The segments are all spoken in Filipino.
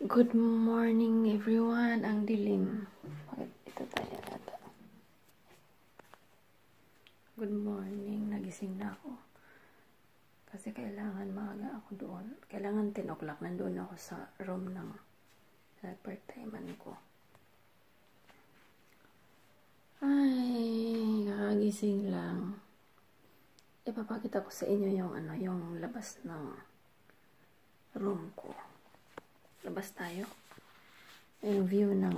Good morning everyone. Ang dilim. Bakit ito tayo ata? Good morning. Nagising na ako. Kasi kailangan maaga ako doon. Kailangan 10 o'clock. Nandun ako sa room ng part-timean ko. Ay, kakagising lang. Ipapakita ko sa inyo yung labas ng room ko. Labas tayo. Yung view ng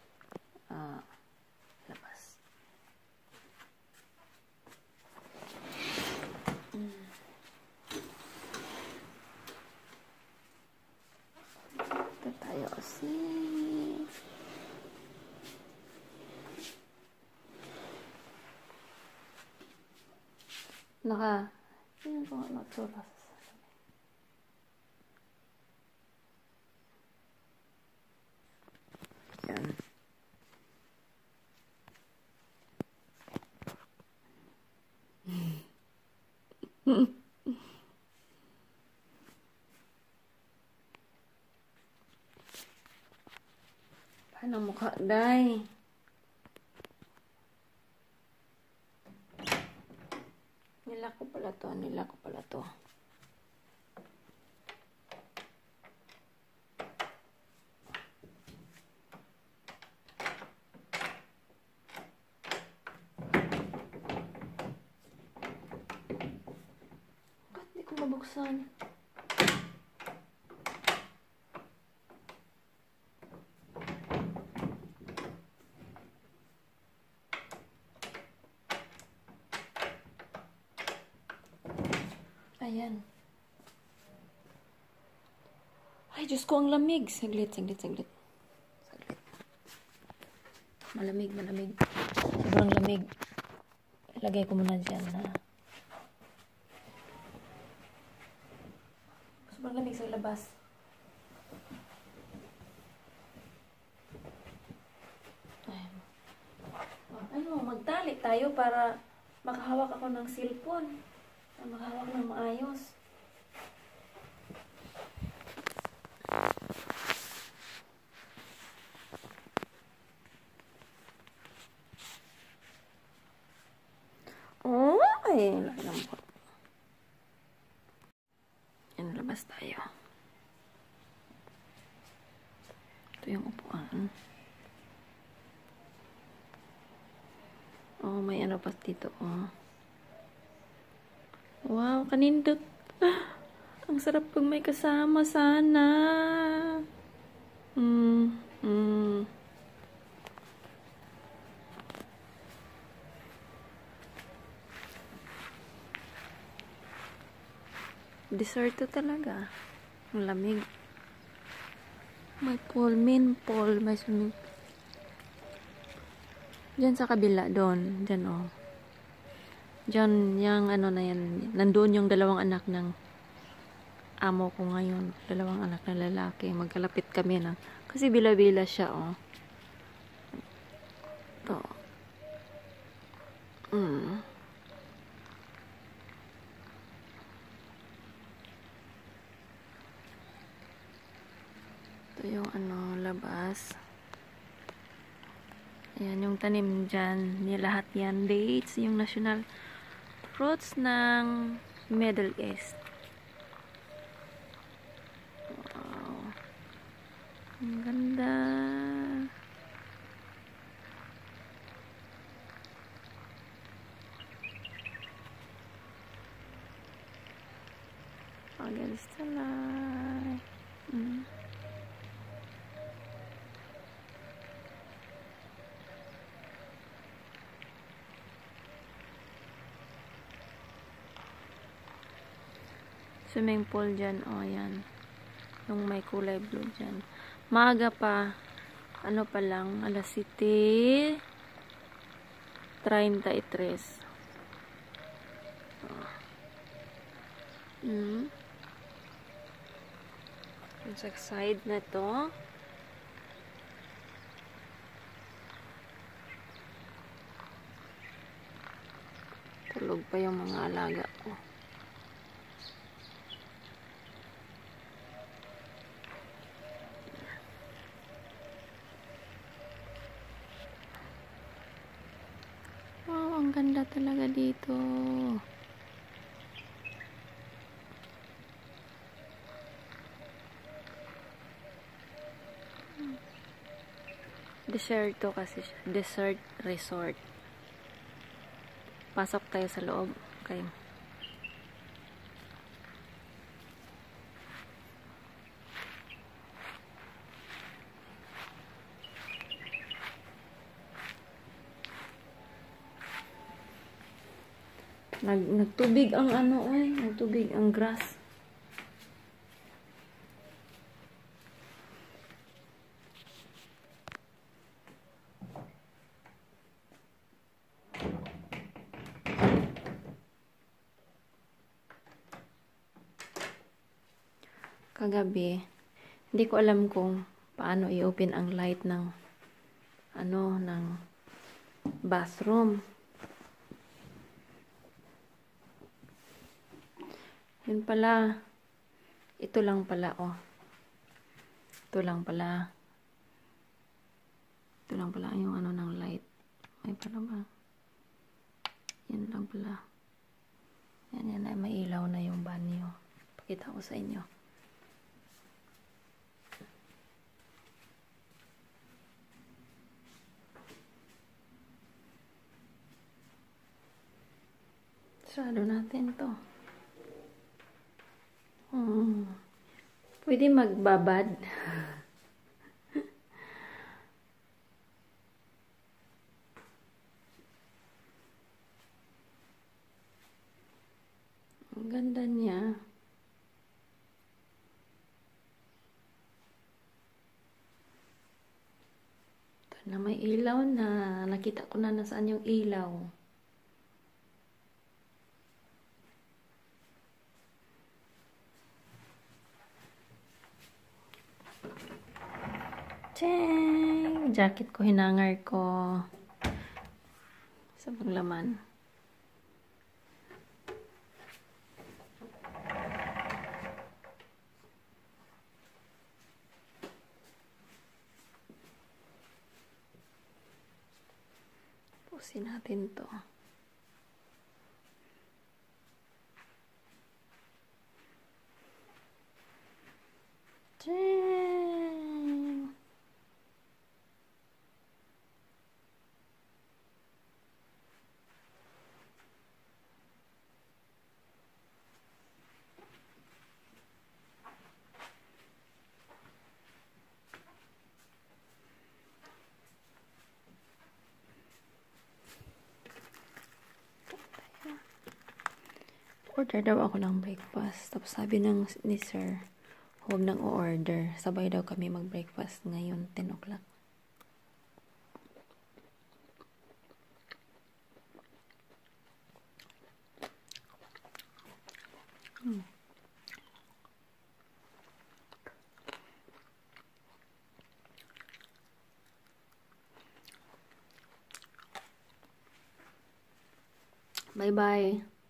labas. Ito tayo kasi. Yun po, natsulas. Yan. Paano mukha, day? Nila ko pala to. Ba't di ko mabuksan? Ayan. Ay, Diyos ko, ang lamig. Saglit. Malamig. Sobrang lamig. Ilagay ko muna dyan, ha. Sobrang lamig sa labas. Ayan. Magtali tayo para makahawak ako ng cellphone. Makahawak ng maayos. Oh, ay, laki ng pot. Yan, labas tayo. Ito yung upuan. Oh, may ano pa dito, oh. Wow, kanindot. Ang sarap pag may kasama sana. Deserto talaga. Ang lamig. May pool, may swimming. Diyan sa kabila, doon. Diyan, oh. Diyan, yung ano na yan. Nandoon yung dalawang anak ng amo ko ngayon. Dalawang anak na lalaki. Magkalapit kami na. Kasi bila-bila siya, oh. Ito. Ito yung labas. Ayan, yung tanim dyan. Lahat yan. Dates, yung national fruits ng Middle East. Wow. Ang ganda. Agalis talay. Swimming pool dyan, oh, yan. Yung may kulay blue dyan. Maaga pa. Ano pa lang, alas 7:33. Yung sa side na to. Tulog pa yung mga alaga ko. ganda talaga dito. Desert to kasi siya. Desert resort. Pasok tayo sa loob. Okay. Nagtubig ang nagtubig ang grass. Kagabi, hindi ko alam kung paano i-open ang light ng ng bathroom. Yun pala. Ito lang pala, oh. Ito lang pala. Ito lang pala yung ng light. May pala ba? Yan lang pala. Yan ay may ilaw na yung banyo. Pakita ko sa inyo. Sarado natin to. Pwede magbabad. Ang ganda niya. Ito na may ilaw na. Nakita ko na nasaan yung ilaw. Cheng! Jacket ko, hinangar ko. Sa paglaman. Pusin natin to. Cheng! Order daw ako ng breakfast. Tapos sabi ni sir, huwag nang o-order. Sabay daw kami mag-breakfast ngayon, 10 o'clock. Bye-bye.